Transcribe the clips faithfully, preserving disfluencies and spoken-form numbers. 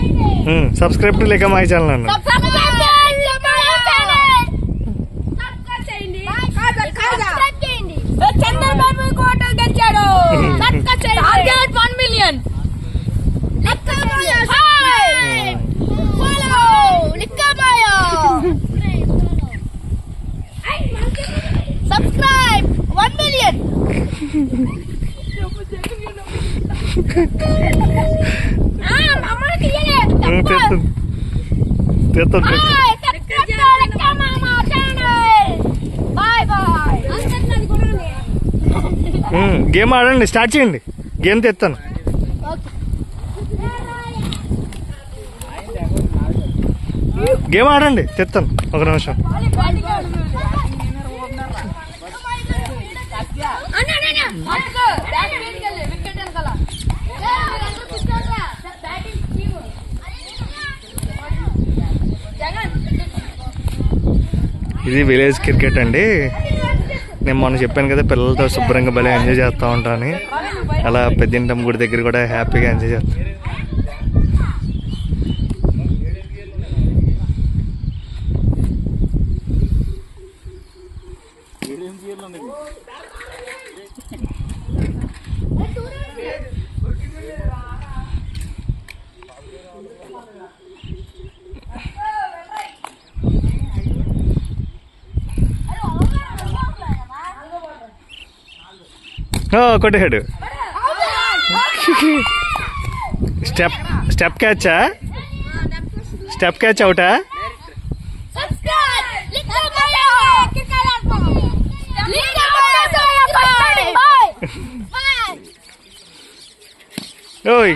Subscribe to లేక my channel అన్న. చంద్రబాబు కోట గెలిచాడు. Target one million. Subscribe one million. Game ఆడండి, స్టార్ట్ చేయండి. గేమ్ తెస్తాను. గేమ్ ఆడండి, తెస్తాను. ఒక నిమిషం. ఇది విలేజ్ క్రికెట్ అండి. నేను మొన్న చెప్పాను కదా పిల్లలతో శుభ్రంగా భలే ఎంజాయ్ చేస్తూ ఉంటాను. అలా పెద్దింటమ్మ గుడి దగ్గర కూడా హ్యాపీగా ఎంజాయ్ చేస్తాను. కొట్టేశాడు. స్టెప్ స్టెప్ క్యాచా? స్టెప్ క్యాచ్ అవుటా? ఓయ్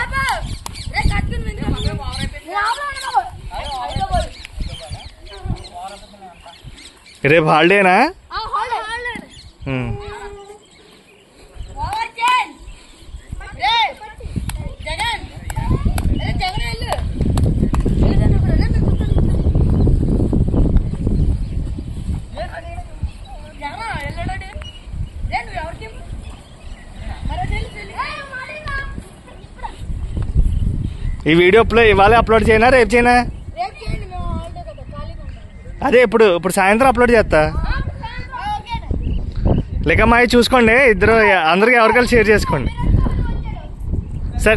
రేపు హాలిడేనా? ఈ వీడియో ఇవాళ అప్లోడ్ చేయనా రేపు చేయనా? అదే ఇప్పుడు ఇప్పుడు సాయంత్రం అప్లోడ్ చేస్తా. లేక మా చూసుకోండి, ఇద్దరు అందరికి ఎవరికైనా షేర్ చేసుకోండి. సరే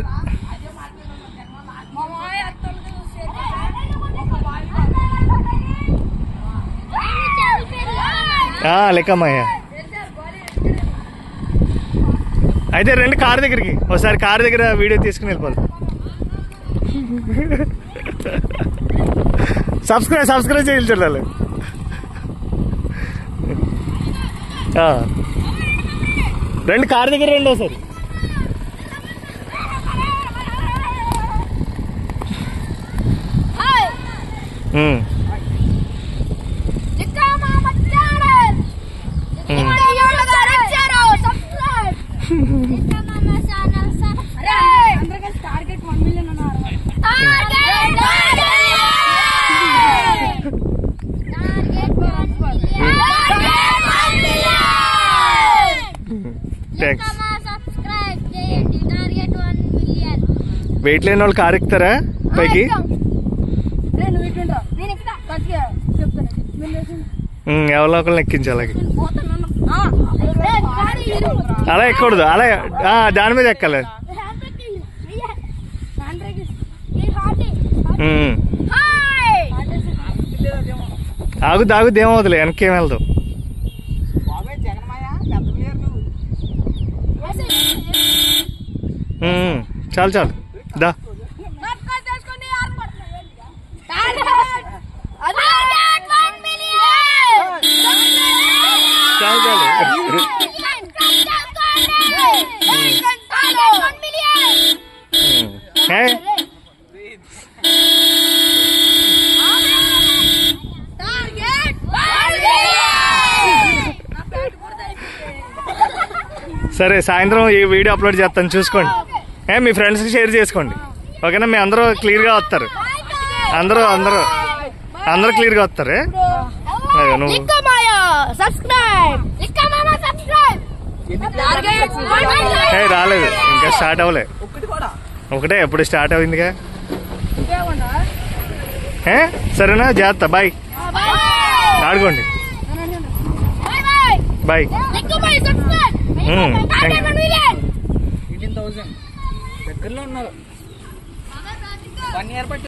లెక్కమ్మయ్య అయితే రండి కారు దగ్గరికి. ఒకసారి కారు దగ్గర వీడియో తీసుకుని వెళ్ళిపోదు. సబ్స్క్రైబ్ సబ్స్క్రైబ్ చేయాలి చూడాలి. రండి కారు దగ్గర రండి ఒకసారి. వెయిట్ లేని వాళ్ళు కారు ఎక్కుతారా పైకి? ఎవరో ఒకళ్ళని ఎక్కించాలి. అలా ఎక్కకూడదు, అలా దాని మీద ఎక్కాలి. ఆగుద్ది ఆగుద్ది ఏమవుతుంది, వెనక్కి ఏం వెళ్తావు. చాలు చాలు దా. చాలు చాలు సరే సాయంత్రం ఈ వీడియో అప్లోడ్ చేస్తాను చూసుకోండి. ఏ మీ ఫ్రెండ్స్కి షేర్ చేసుకోండి ఓకేనా? మీ అందరూ క్లియర్గా వస్తారు, అందరూ అందరూ అందరూ క్లియర్గా వస్తారు. నువ్వు రాలేదు ఇంకా, స్టార్ట్ అవ్వలే. ఒకటే ఎప్పుడు స్టార్ట్ అయిందిగా. ఏ? సరేనా? జాగ్రత్త. బాయ్. ఆడుకోండి. బాయ్. ఎయిటీన్ థౌసండ్ దగ్గరలో ఉన్నారు. వన్ ఇయర్ బట్టి